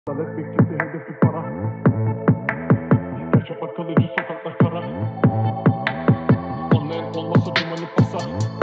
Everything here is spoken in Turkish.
Adalet bekçisi hedefi para. Yaşamak kalıcı sokaklar kara. Anlayan olmasa durmanı pasa.